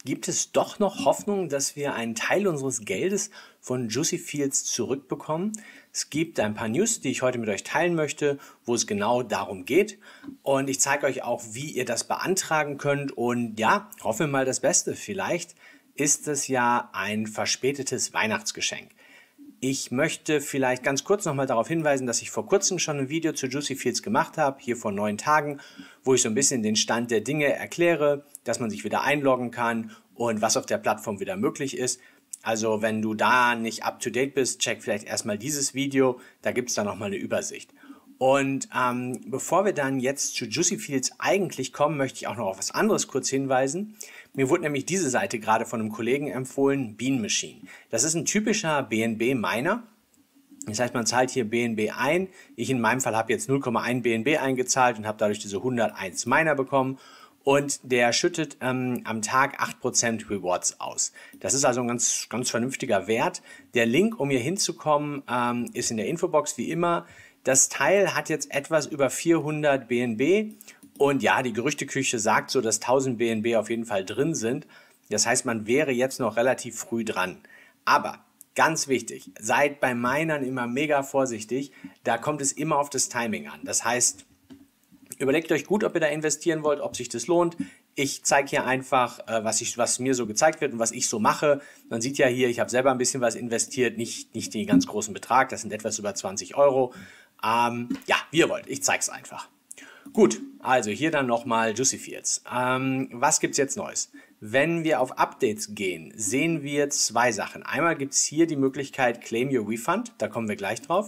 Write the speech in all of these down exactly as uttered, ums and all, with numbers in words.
gibt es doch noch Hoffnung, dass wir einen Teil unseres Geldes von Juicy Fields zurückbekommen. Es gibt ein paar News, die ich heute mit euch teilen möchte, wo es genau darum geht. Und ich zeige euch auch, wie ihr das beantragen könnt. Und ja, hoffen wir mal das Beste. Vielleicht ist es ja ein verspätetes Weihnachtsgeschenk. Ich möchte vielleicht ganz kurz nochmal darauf hinweisen, dass ich vor kurzem schon ein Video zu Juicy Fields gemacht habe, hier vor neun Tagen, wo ich so ein bisschen den Stand der Dinge erkläre, dass man sich wieder einloggen kann und was auf der Plattform wieder möglich ist. Also wenn du da nicht up to date bist, check vielleicht erstmal dieses Video, da gibt es dann nochmal eine Übersicht. Und ähm, bevor wir dann jetzt zu Juicy Fields eigentlich kommen, möchte ich auch noch auf was anderes kurz hinweisen. Mir wurde nämlich diese Seite gerade von einem Kollegen empfohlen, Bean Machine. Das ist ein typischer B N B-Miner. Das heißt, man zahlt hier B N B ein. Ich in meinem Fall habe jetzt null Komma eins B N B eingezahlt und habe dadurch diese hunderteins Miner bekommen. Und der schüttet ähm, am Tag acht Prozent Rewards aus. Das ist also ein ganz, ganz vernünftiger Wert. Der Link, um hier hinzukommen, ähm, ist in der Infobox wie immer. Das Teil hat jetzt etwas über vierhundert B N B und ja, die Gerüchteküche sagt so, dass tausend B N B auf jeden Fall drin sind. Das heißt, man wäre jetzt noch relativ früh dran. Aber ganz wichtig, seid bei Minern immer mega vorsichtig. Da kommt es immer auf das Timing an. Das heißt, überlegt euch gut, ob ihr da investieren wollt, ob sich das lohnt. Ich zeige hier einfach, was, ich, was mir so gezeigt wird und was ich so mache. Man sieht ja hier, ich habe selber ein bisschen was investiert, nicht, nicht den ganz großen Betrag, das sind etwas über zwanzig Euro. Ähm, ja, wie ihr wollt, ich zeige es einfach. Gut, also hier dann nochmal Juicy Fields. Ähm, was gibt es jetzt Neues? Wenn wir auf Updates gehen, sehen wir zwei Sachen. Einmal gibt es hier die Möglichkeit Claim Your Refund, da kommen wir gleich drauf.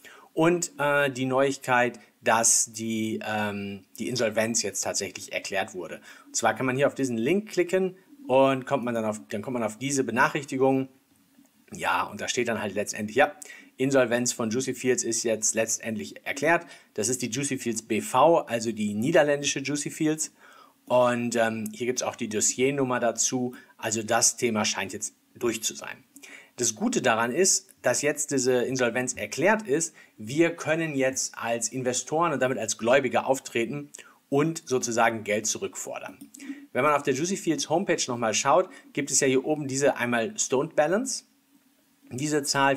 Und äh, die Neuigkeit, dass die, ähm, die Insolvenz jetzt tatsächlich erklärt wurde. Und zwar kann man hier auf diesen Link klicken und kommt man dann, auf, dann kommt man auf diese Benachrichtigung. Ja, und da steht dann halt letztendlich, ja, Insolvenz von Juicy Fields ist jetzt letztendlich erklärt. Das ist die Juicy Fields B V, also die niederländische Juicy Fields. Und ähm, hier gibt es auch die Dossiernummer dazu. Also das Thema scheint jetzt durch zu sein. Das Gute daran ist, dass jetzt diese Insolvenz erklärt ist. Wir können jetzt als Investoren und damit als Gläubiger auftreten und sozusagen Geld zurückfordern. Wenn man auf der Juicy Fields Homepage nochmal schaut, gibt es ja hier oben diese einmal Stoned Balance. Diese Zahl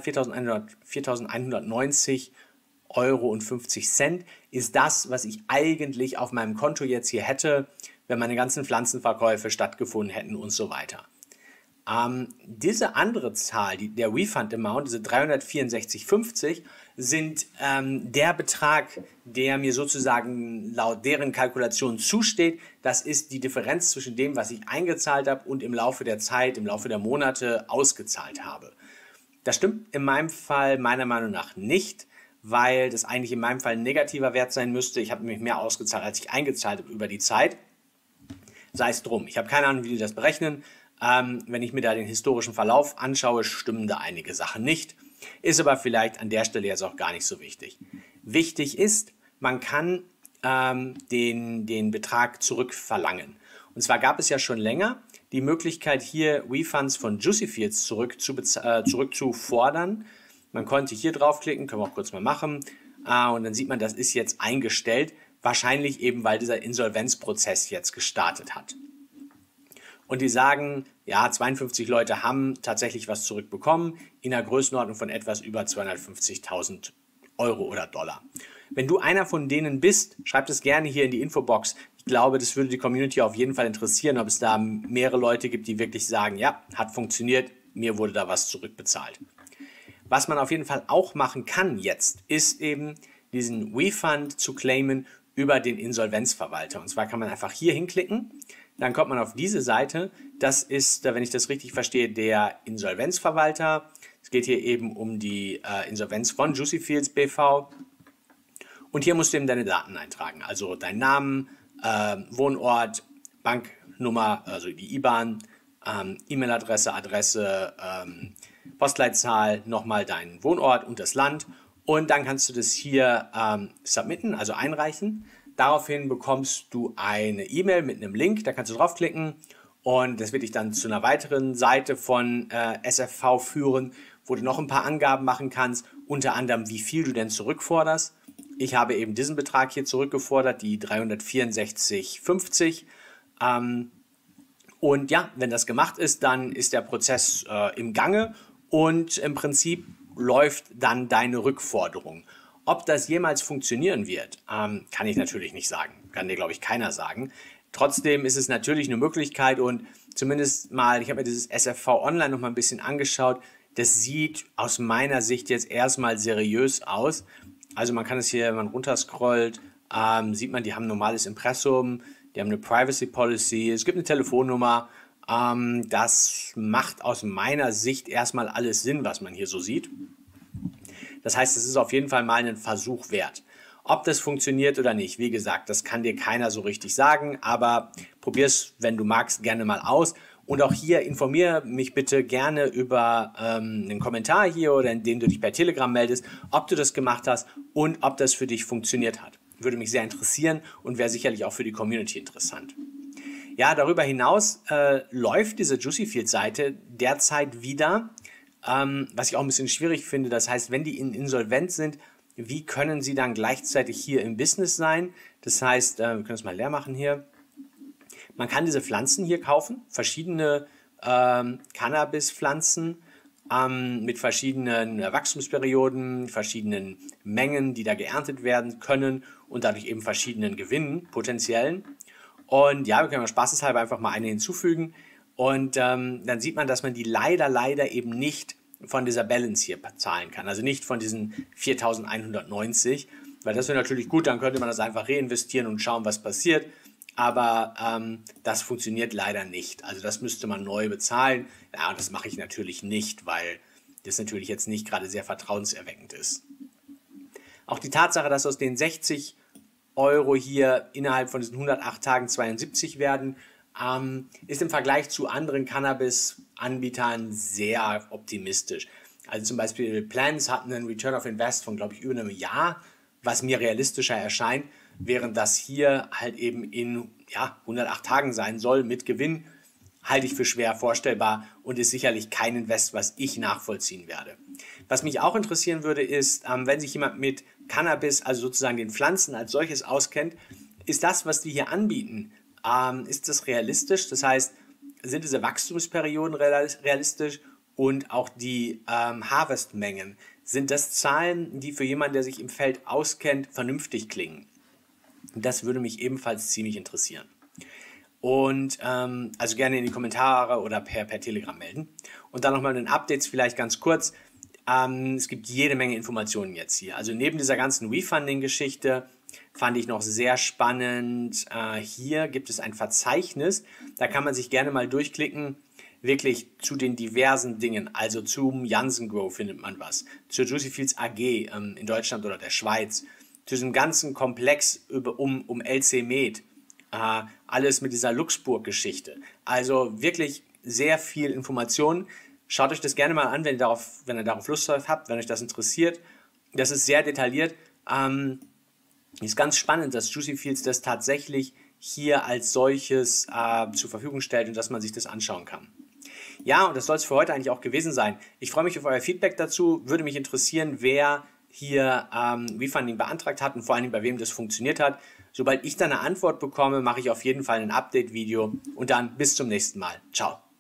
viertausendeinhundertneunzig Euro und fünfzig Cent ist das, was ich eigentlich auf meinem Konto jetzt hier hätte, wenn meine ganzen Pflanzenverkäufe stattgefunden hätten und so weiter. Ähm, diese andere Zahl, die, der Refund Amount, diese dreihundertvierundsechzig Euro fünfzig, sind ähm, der Betrag, der mir sozusagen laut deren Kalkulation zusteht. Das ist die Differenz zwischen dem, was ich eingezahlt habe und im Laufe der Zeit, im Laufe der Monate ausgezahlt habe. Das stimmt in meinem Fall meiner Meinung nach nicht, weil das eigentlich in meinem Fall ein negativer Wert sein müsste. Ich habe nämlich mehr ausgezahlt, als ich eingezahlt habe über die Zeit. Sei es drum. Ich habe keine Ahnung, wie die das berechnen. Ähm, wenn ich mir da den historischen Verlauf anschaue, stimmen da einige Sachen nicht. Ist aber vielleicht an der Stelle jetzt auch gar nicht so wichtig. Wichtig ist, man kann ähm, den, den Betrag zurückverlangen. Und zwar gab es ja schon länger die Möglichkeit, hier Refunds von Juicy Fields zurück zu, äh, zurückzufordern. Man konnte hier draufklicken, können wir auch kurz mal machen. Äh, und dann sieht man, das ist jetzt eingestellt. Wahrscheinlich eben, weil dieser Insolvenzprozess jetzt gestartet hat. Und die sagen, ja, zweiundfünfzig Leute haben tatsächlich was zurückbekommen in einer Größenordnung von etwas über zweihundertfünfzigtausend Euro oder Dollar. Wenn du einer von denen bist, schreib das gerne hier in die Infobox. Ich glaube, das würde die Community auf jeden Fall interessieren, ob es da mehrere Leute gibt, die wirklich sagen, ja, hat funktioniert, mir wurde da was zurückbezahlt. Was man auf jeden Fall auch machen kann jetzt, ist eben diesen Refund zu claimen über den Insolvenzverwalter. Und zwar kann man einfach hier hinklicken, dann kommt man auf diese Seite. Das ist, wenn ich das richtig verstehe, der Insolvenzverwalter. Es geht hier eben um die äh, Insolvenz von Juicy Fields B V. Und hier musst du eben deine Daten eintragen, also deinen Namen, äh, Wohnort, Banknummer, also die I B A N, ähm, E-Mail-Adresse, Adresse, ähm, Postleitzahl, nochmal deinen Wohnort und das Land. Und dann kannst du das hier ähm, submitten, also einreichen. Daraufhin bekommst du eine E-Mail mit einem Link, da kannst du draufklicken und das wird dich dann zu einer weiteren Seite von äh, S F V führen, wo du noch ein paar Angaben machen kannst, unter anderem wie viel du denn zurückforderst. Ich habe eben diesen Betrag hier zurückgefordert, die dreihundertvierundsechzig Euro fünfzig. Ähm, Und ja, wenn das gemacht ist, dann ist der Prozess äh, im Gange und im Prinzip läuft dann deine Rückforderung. Ob das jemals funktionieren wird, ähm, kann ich natürlich nicht sagen. Kann dir, glaube ich, keiner sagen. Trotzdem ist es natürlich eine Möglichkeit und zumindest mal, ich habe mir dieses S F V Online noch mal ein bisschen angeschaut. Das sieht aus meiner Sicht jetzt erstmal seriös aus. Also man kann es hier, wenn man runterscrollt, ähm, sieht man, die haben ein normales Impressum, die haben eine Privacy Policy, es gibt eine Telefonnummer. Ähm, das macht aus meiner Sicht erstmal alles Sinn, was man hier so sieht. Das heißt, es ist auf jeden Fall mal einen Versuch wert. Ob das funktioniert oder nicht, wie gesagt, das kann dir keiner so richtig sagen, aber probier es, wenn du magst, gerne mal aus. Und auch hier informiere mich bitte gerne über ähm, einen Kommentar hier oder indem du dich per Telegram meldest, ob du das gemacht hast und ob das für dich funktioniert hat. Würde mich sehr interessieren und wäre sicherlich auch für die Community interessant. Ja, darüber hinaus äh, läuft diese Juicy Fields-Seite derzeit wieder, ähm, was ich auch ein bisschen schwierig finde. Das heißt, wenn die in Insolvenz sind, wie können sie dann gleichzeitig hier im Business sein? Das heißt, äh, wir können es mal leer machen hier. Man kann diese Pflanzen hier kaufen, verschiedene ähm, Cannabis-Pflanzen ähm, mit verschiedenen Wachstumsperioden, verschiedenen Mengen, die da geerntet werden können und dadurch eben verschiedenen Gewinnen, potenziellen. Und ja, wir können mal spaßeshalber einfach mal eine hinzufügen und ähm, dann sieht man, dass man die leider, leider eben nicht von dieser Balance hier zahlen kann, also nicht von diesen viertausendeinhundertneunzig, weil das wäre natürlich gut, dann könnte man das einfach reinvestieren und schauen, was passiert. Aber ähm, das funktioniert leider nicht. Also das müsste man neu bezahlen. Ja, und das mache ich natürlich nicht, weil das natürlich jetzt nicht gerade sehr vertrauenserweckend ist. Auch die Tatsache, dass aus den sechzig Euro hier innerhalb von diesen hundertacht Tagen zweiundsiebzig werden, ähm, ist im Vergleich zu anderen Cannabis-Anbietern sehr optimistisch. Also zum Beispiel Plants hatten einen Return of Invest von, glaube ich, über einem Jahr, was mir realistischer erscheint, während das hier halt eben in ja, hundertacht Tagen sein soll mit Gewinn, halte ich für schwer vorstellbar und ist sicherlich kein Invest, was ich nachvollziehen werde. Was mich auch interessieren würde, ist, ähm, wenn sich jemand mit Cannabis, also sozusagen den Pflanzen als solches auskennt, ist das, was die hier anbieten, ähm, ist das realistisch? Das heißt, sind diese Wachstumsperioden realistisch und auch die ähm, Harvestmengen? Sind das Zahlen, die für jemanden, der sich im Feld auskennt, vernünftig klingen? Das würde mich ebenfalls ziemlich interessieren. Und ähm, also gerne in die Kommentare oder per, per Telegram melden. Und dann nochmal in den Updates vielleicht ganz kurz. Ähm, es gibt jede Menge Informationen jetzt hier. Also neben dieser ganzen Refunding-Geschichte fand ich noch sehr spannend. Äh, hier gibt es ein Verzeichnis. Da kann man sich gerne mal durchklicken. Wirklich zu den diversen Dingen. Also zum Janssen Grow findet man was. Zur Juicy Fields A G ähm, in Deutschland oder der Schweiz. Zu diesem ganzen Komplex über, um, um L C Med. Uh, alles mit dieser Luxburg-Geschichte. Also wirklich sehr viel Information. Schaut euch das gerne mal an, wenn ihr darauf, wenn ihr darauf Lust habt, wenn euch das interessiert. Das ist sehr detailliert. Ähm, ist ganz spannend, dass Juicy Fields das tatsächlich hier als solches äh, zur Verfügung stellt und dass man sich das anschauen kann. Ja, und das soll es für heute eigentlich auch gewesen sein. Ich freue mich auf euer Feedback dazu. Würde mich interessieren, wer hier ähm, Refunding beantragt hat und vor allem bei wem das funktioniert hat. Sobald ich dann eine Antwort bekomme, mache ich auf jeden Fall ein Update-Video und dann bis zum nächsten Mal. Ciao.